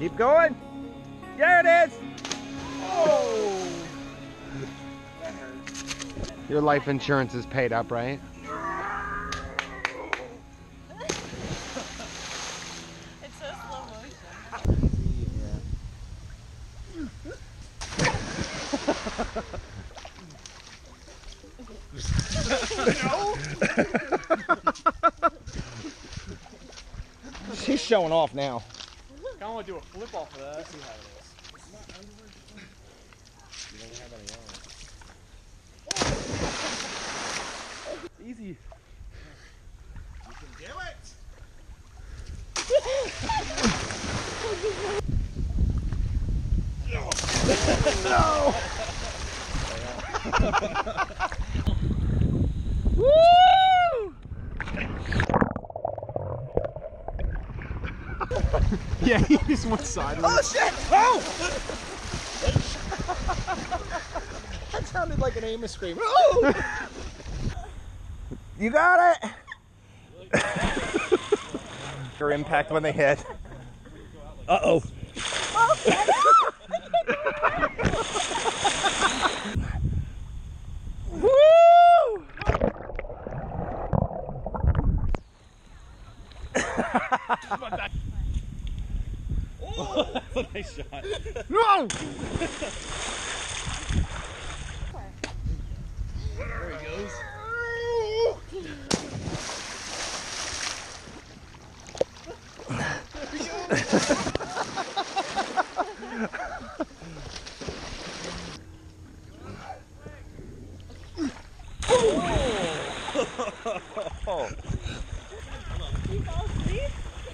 Keep going. There it is. Oh. That hurt. Your life insurance is paid up, right? It's so slow motion. She's showing off now. I kind of want to do a flip off of that. Let's see how it is. You don't have any on. Easy. You can do it. No. Woo! Yeah, he just went sideways. Oh shit! Oh! That sounded like an Amos scream. Oh! You got it! Your impact when they hit. Uh-oh. Woo! Oh, that's a nice shot. No! There he goes. Oh. You fall asleep?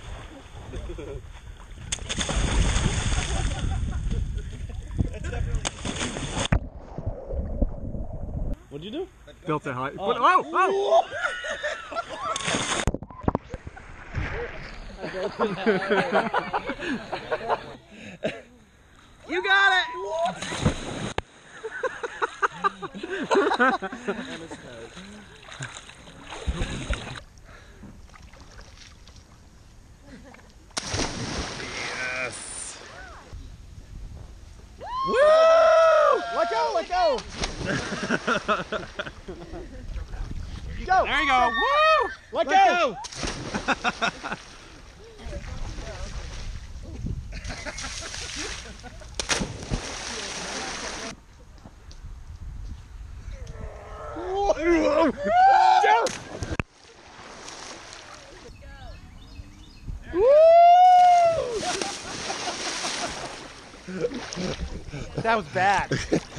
What'd you do? Built it high. Oh. Oh! You got it! Yes! Woo! Let go! Let go! Go! There you go! Woo! Let go! That was bad.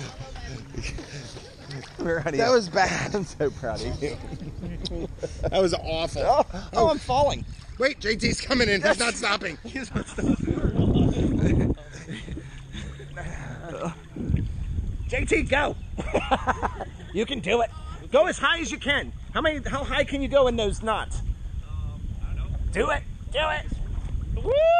That was bad. I'm so proud of you. That was awful. Oh, I'm falling. Wait, JT's coming in. He's not stopping. He's not stopping. JT, go! You can do it. Go as high as you can. How high can you go in those knots? I don't know. Do it. Do it. Woo!